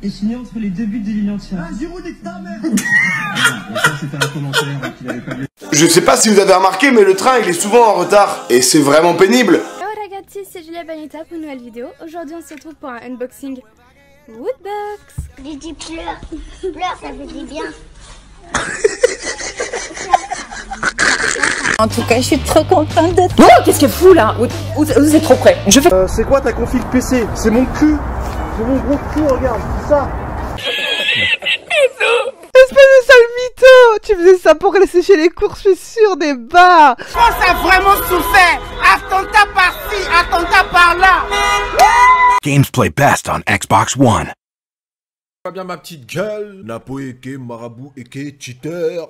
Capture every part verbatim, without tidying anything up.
et signé entre les deux buts de Liliantia. Ah, Giroud est ta mère. Ça, c'était un commentaire qu'il avait pas vu. Je sais pas si vous avez remarqué, mais le train il est souvent en retard. Et c'est vraiment pénible. Ciao ragazzi, c'est Julia Banetta pour une nouvelle vidéo. Aujourd'hui on se retrouve pour un unboxing Woodbox. J'ai dit pleure, pleure, ça fait du bien. En tout cas, je suis trop contente de toi. Oh, qu'est-ce qu'elle fout là? Où c'est trop près? Je fais... Euh, c'est quoi ta config P C? C'est mon cul. C'est mon gros cul, regarde, c'est ça. Espèce de sale mytho! Tu faisais ça pour aller sécher les courses, je suis sûre, des bars! Je pense que ça a vraiment souffert! Attentat par-ci, attentat par-là! Games play best on Xbox One. Pas bien ma petite gueule. Napo eke, marabout eke, cheater.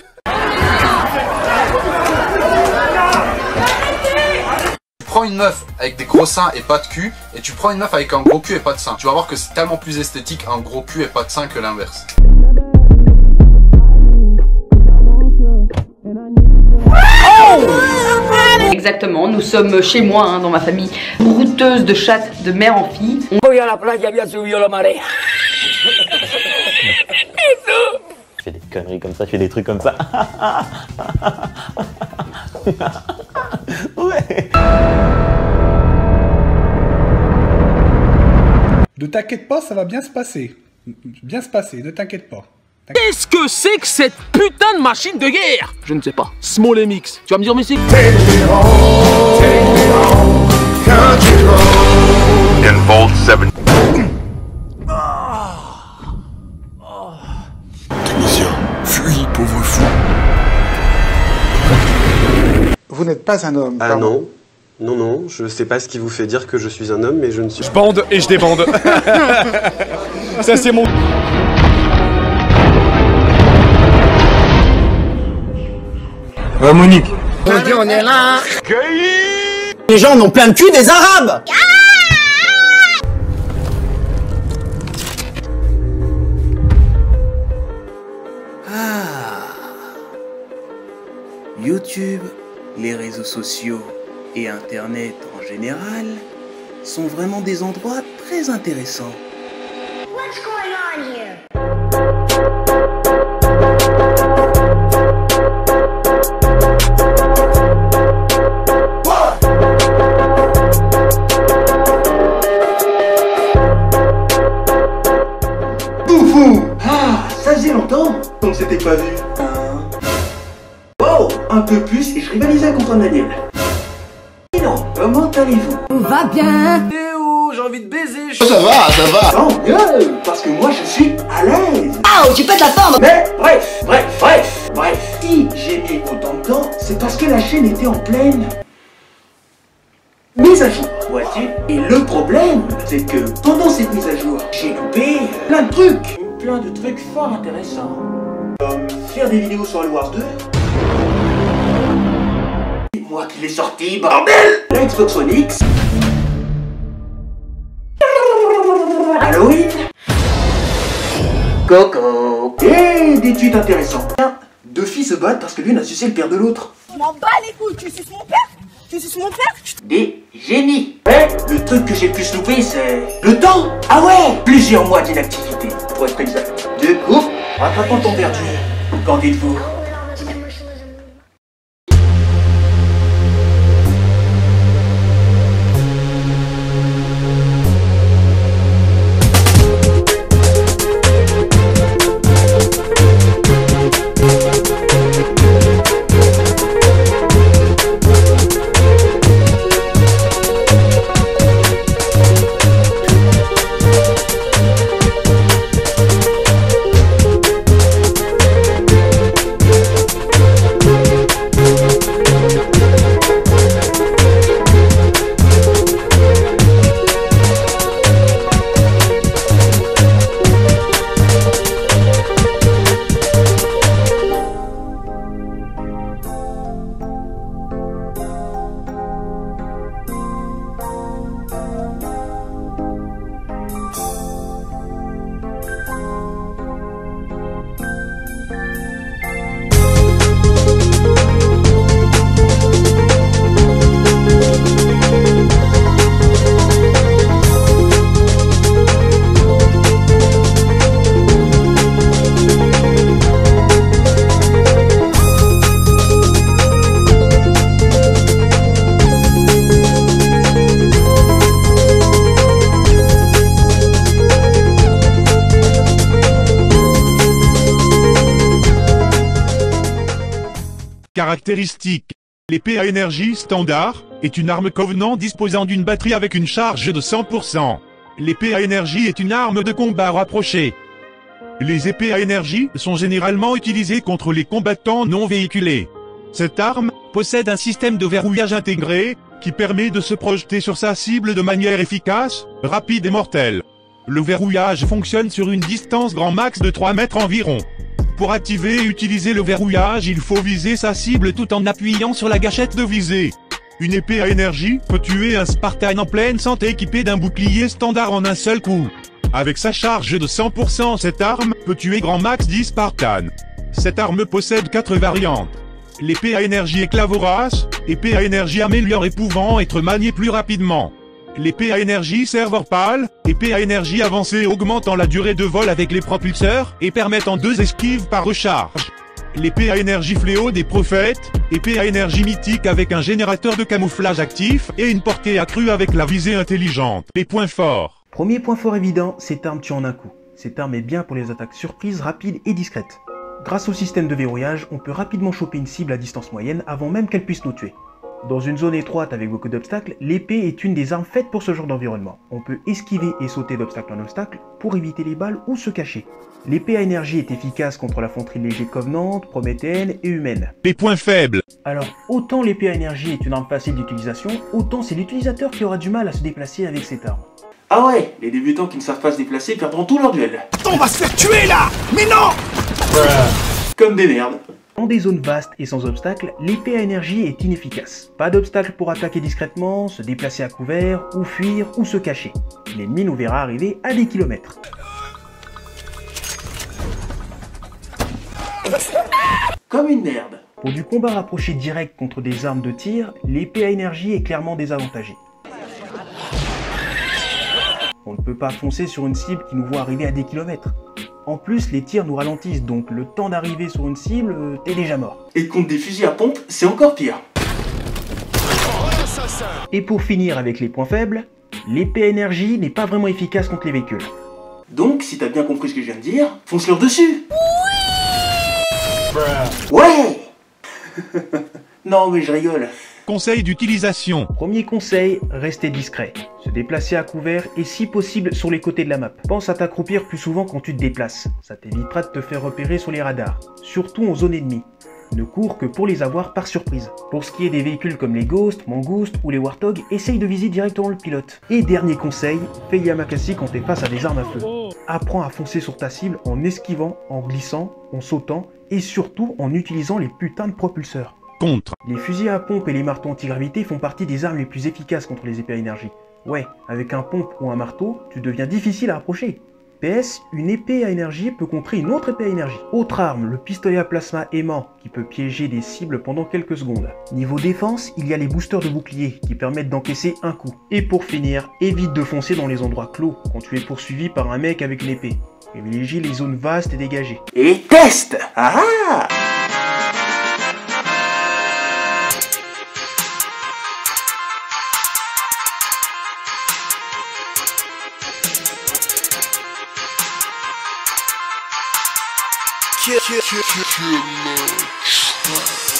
Tu prends une meuf avec des gros seins et pas de cul, et tu prends une meuf avec un gros cul et pas de seins. Tu vas voir que c'est tellement plus esthétique un gros cul et pas de seins que l'inverse. Exactement, nous sommes chez moi, hein, dans ma famille, brouteuse de chatte de mère en fille. On... Je fais des conneries comme ça, je fais des trucs comme ça. Ouais. Ne t'inquiète pas, ça va bien se passer. Bien se passer, ne t'inquiète pas. Qu'est-ce que c'est que cette putain de machine de guerre? Je ne sais pas. Small M X. Tu vas me dire mais c'est... Involve seven. Technicien, fuis, pauvre fou. Vous n'êtes pas un homme. Ah pardon. non. Non, non, je sais pas ce qui vous fait dire que je suis un homme, mais je ne suis pas... Je bande et je débande. Ça c'est mon... Ouais, Monique. On dit on est là. Les gens n'ont plein de cul des Arabes. Ah. YouTube, les réseaux sociaux et Internet en général sont vraiment des endroits très intéressants. What's going on here? Ah, ça faisait longtemps qu'on ne s'était pas vu. Un... Wow, un peu plus et je rivalisais contre Daniel. Et non, comment allez-vous? On va bien. Eh oh, j'ai envie de baiser. Oh, ça va, ça va. Tant mieux, parce que moi je suis à l'aise. Ah, tu peux te la fendre. Mais bref, bref, bref, bref. Si j'ai mis autant de temps, c'est parce que la chaîne était en pleine mise à jour, vois-tu. Et le problème, c'est que pendant cette mise à jour, j'ai loupé plein de trucs. Plein de trucs fort intéressants. Comme faire des vidéos sur Halo Wars deux. C'est moi qui l'ai sorti, bordel. La Xbox One X. Halloween. Coco. Et des tweets intéressants. Deux filles se battent parce que l'une a sucé le père de l'autre. Je m'en bats les couilles, tu suces mon père? Tu suces mon père? Des génies. Mais le truc que j'ai le plus loupé, c'est le temps. Ah ouais, plusieurs mois d'inactivité, pour être exact. Du coup, rattrapant ton perdu. Qu'en dites-vous? Caractéristiques. L'épée à énergie standard est une arme Covenant disposant d'une batterie avec une charge de cent pour cent. L'épée à énergie est une arme de combat rapprochée. Les épées à énergie sont généralement utilisées contre les combattants non véhiculés. Cette arme possède un système de verrouillage intégré qui permet de se projeter sur sa cible de manière efficace, rapide et mortelle. Le verrouillage fonctionne sur une distance grand max de trois mètres environ. Pour activer et utiliser le verrouillage, il faut viser sa cible tout en appuyant sur la gâchette de visée. Une épée à énergie peut tuer un Spartan en pleine santé équipé d'un bouclier standard en un seul coup. Avec sa charge de cent pour cent, cette arme peut tuer grand max dix Spartans. Cette arme possède quatre variantes. L'épée à énergie éclat vorace, épée à énergie améliorée pouvant être maniée plus rapidement. L'épée à énergie serveur pâle, épée à énergie avancée augmentant la durée de vol avec les propulseurs et permettant deux esquives par recharge. L'épée à énergie fléau des prophètes, épée à énergie mythique avec un générateur de camouflage actif et une portée accrue avec la visée intelligente. Les points forts. Premier point fort évident, cette arme tue en un coup. Cette arme est bien pour les attaques surprises, rapides et discrètes. Grâce au système de verrouillage, on peut rapidement choper une cible à distance moyenne avant même qu'elle puisse nous tuer. Dans une zone étroite avec beaucoup d'obstacles, l'épée est une des armes faites pour ce genre d'environnement. On peut esquiver et sauter d'obstacle en obstacle pour éviter les balles ou se cacher. L'épée à énergie est efficace contre l'infanterie légère Covenant, prométhéenne et humaine. Les points faibles. Alors, autant l'épée à énergie est une arme facile d'utilisation, autant c'est l'utilisateur qui aura du mal à se déplacer avec cette arme. Ah ouais, les débutants qui ne savent pas se déplacer perdront tout leur duel. On va se faire tuer là! Mais non! Comme des merdes. Dans des zones vastes et sans obstacles, l'épée à énergie est inefficace. Pas d'obstacle pour attaquer discrètement, se déplacer à couvert, ou fuir, ou se cacher. L'ennemi nous verra arriver à des kilomètres. Comme une merde. Pour du combat rapproché direct contre des armes de tir, l'épée à énergie est clairement désavantagée. On ne peut pas foncer sur une cible qui nous voit arriver à des kilomètres. En plus, les tirs nous ralentissent, donc le temps d'arriver sur une cible, euh, t'es déjà mort. Et contre des fusils à pompe, c'est encore pire. Et pour finir avec les points faibles, l'épée à énergie n'est pas vraiment efficace contre les véhicules. Donc, si t'as bien compris ce que je viens de dire, fonce-leur dessus. Oui. Ouais. Non mais je rigole. Conseil d'utilisation. Premier conseil, restez discret. Se déplacer à couvert et si possible sur les côtés de la map. Pense à t'accroupir plus souvent quand tu te déplaces. Ça t'évitera de te faire repérer sur les radars. Surtout en zone ennemie. Ne cours que pour les avoir par surprise. Pour ce qui est des véhicules comme les Ghosts, Mangouste ou les Warthog, essaye de viser directement le pilote. Et dernier conseil, fais Yamakasi quand t'es face à des armes à feu. Apprends à foncer sur ta cible en esquivant, en glissant, en sautant et surtout en utilisant les putains de propulseurs. Contre. Les fusils à pompe et les marteaux antigravité font partie des armes les plus efficaces contre les épées à énergie. Ouais, avec un pompe ou un marteau, tu deviens difficile à approcher. P S, une épée à énergie peut contrer une autre épée à énergie. Autre arme, le pistolet à plasma aimant, qui peut piéger des cibles pendant quelques secondes. Niveau défense, il y a les boosters de bouclier, qui permettent d'encaisser un coup. Et pour finir, évite de foncer dans les endroits clos, quand tu es poursuivi par un mec avec une épée. Privilégie les zones vastes et dégagées. Et test. Ah ah. Kill, kill, kill, kill, kill,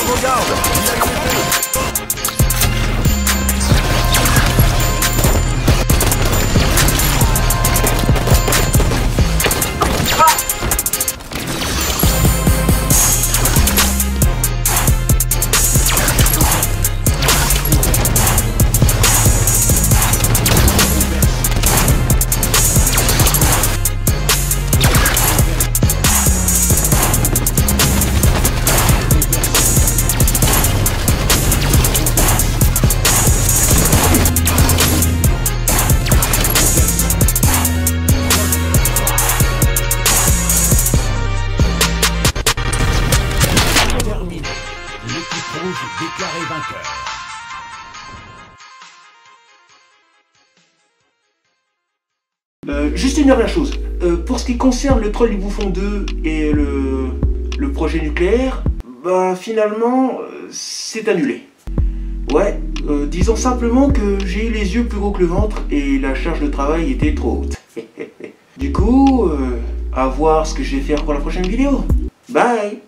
Regarde, il a une épée. Déclaré vainqueur. Euh, juste une dernière chose. Euh, pour ce qui concerne le Troll du Bouffon deux et le, le projet nucléaire, bah finalement, euh, c'est annulé. Ouais, euh, disons simplement que j'ai eu les yeux plus gros que le ventre et la charge de travail était trop haute. Du coup, euh, à voir ce que je vais faire pour la prochaine vidéo. Bye!